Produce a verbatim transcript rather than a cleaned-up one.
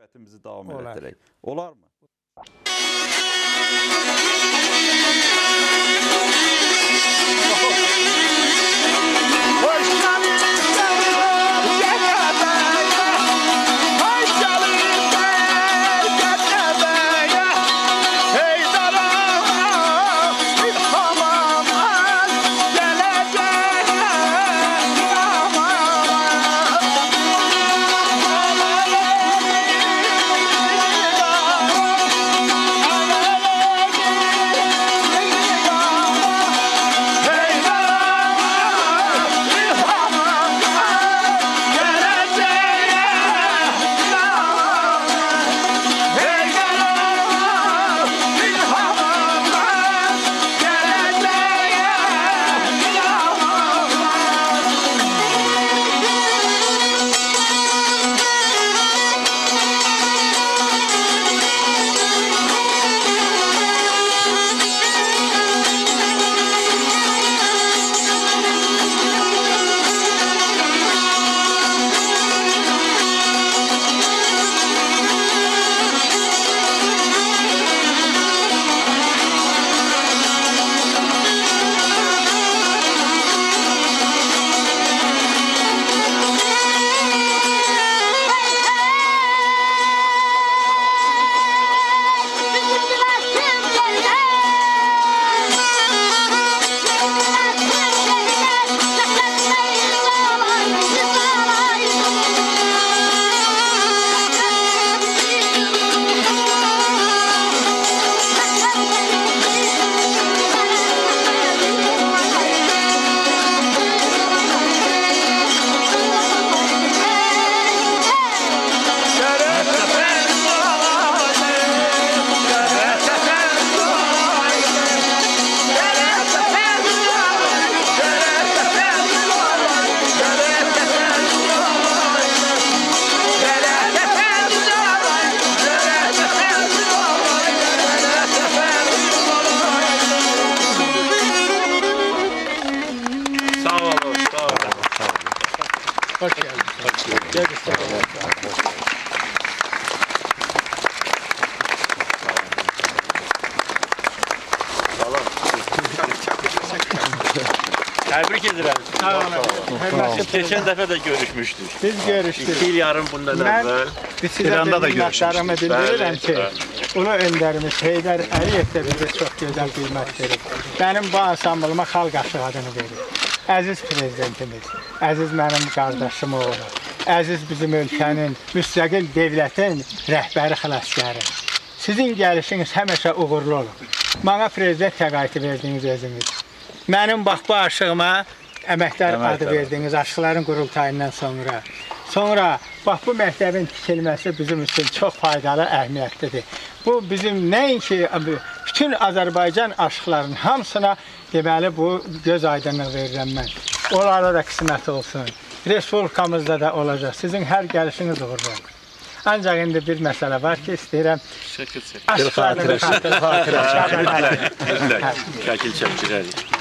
Söhbətimizi davam etdirək. Olar mı? Hoş geldin. Hoş geldin. Gel Tebrik ederim. Sağ olun. Geçen defa da görüşmüştük. Biz görüştük. İki yıl yarım bundan Ben evvel. İran'da da görüşmüştük. Bildirirəm ki, Bəli, ulu önderimiz Heydər Əliyev də bizə çox gözəl qiymət verir. Mənim bu ansamblıma xalq aşığı adını verir. Əziz prezidentimiz, əziz mənim qardaşım oğlu, əziz bizim ölkənin, müstəqil devlətin rəhbəri xilaskarı. Sizin gəlişiniz həmişə uğurlu olun. Bana prezident təqaüdü verdiniz özünüz. Mənim bax bu aşığıma əməkdar adı verdiniz aşıqların qurultayından sonra. Sonra bax bu məktəbin tikilməsi bizim üçün çox faydalı, əhəmiyyətlidir. Bu bizim nəinki bütün Azərbaycan aşıqlarının hamısına deməli bu göz aydınlıq verirəm mən. Onlara da qismət olsun. Respublikamızda da olacaq. Sizin hər gəlişiniz uğurlu olur. Ancaq indi bir məsələ var ki, istəyirəm aşıqlarını bir xatırı. Şəkil çəkdirərik.